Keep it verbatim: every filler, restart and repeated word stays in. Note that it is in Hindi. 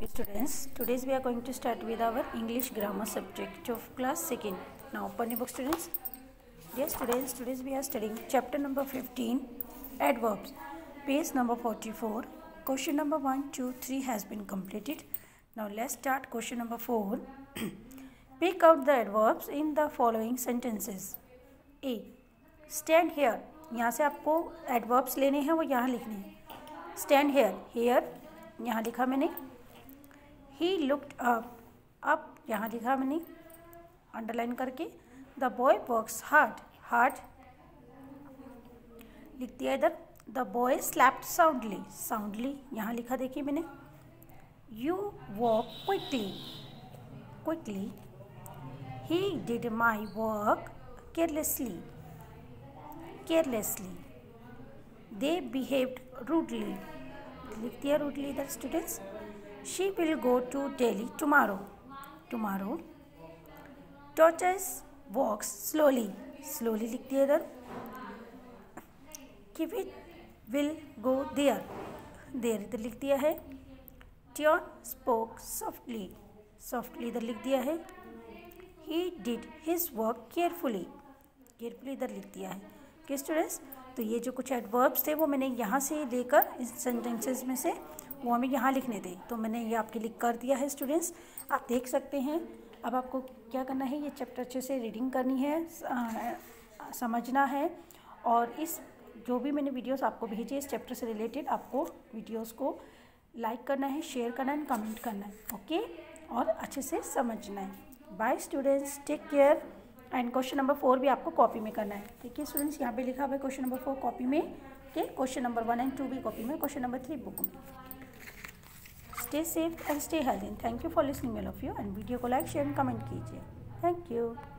Okay, students, today's we are going to start with our English grammar subject of class second. Now open your book, students. Yes, students, today's we are studying chapter number fifteen, adverbs, page number forty-four. Question number one, two, three has been completed. Now let's start question number four. Pick out the adverbs in the following sentences. A. Stand here. यहाँ से आपको adverbs लेने हैं, वो यहाँ लिखने हैं. Stand here. Here यहाँ लिखा मैंने. He looked up. up यहाँ लिखा मैंने अंडरलाइन करके. The boy works hard. hard लिख दिया इधर. The boy slept soundly. soundly यहाँ लिखा देखिए मैंने. You walk quickly. quickly He did my work carelessly. carelessly They behaved rudely. लिख दिया rudely इधर students. She will go to Delhi tomorrow. tomorrow Tortoise walks slowly. slowly लिख दिया इधर. Kivit will go there. there इधर लिख दिया है. Tion spoke softly. softly इधर लिख दिया है. He did his work carefully. carefully इधर लिख दिया है. ओके स्टूडेंट्स, तो ये जो कुछ एडवर्ब्स थे वो मैंने यहाँ से लेकर इस सेंटेंसेस में से वो हमें यहाँ लिखने थे, तो मैंने ये आपके लिख कर दिया है स्टूडेंट्स. आप देख सकते हैं. अब आपको क्या करना है, ये चैप्टर अच्छे से रीडिंग करनी है, आ, समझना है, और इस जो भी मैंने वीडियोस आपको भेजी इस चैप्टर से रिलेटेड आपको वीडियोस को लाइक करना है, शेयर करना है, कमेंट करना है. ओके, और अच्छे से समझना है. Bye students, take care. And question number four भी आपको कॉपी में करना है. ठीक है स्टूडेंट्स, यहाँ पे लिखा हुआ है क्वेश्चन नंबर फोर कॉपी में, के question number one and two भी कॉपी में, क्वेश्चन नंबर थ्री बुक में. Stay safe and stay healthy. Thank you for listening all of you. And video को लाइक शेयर एंड कमेंट कीजिए. Thank you.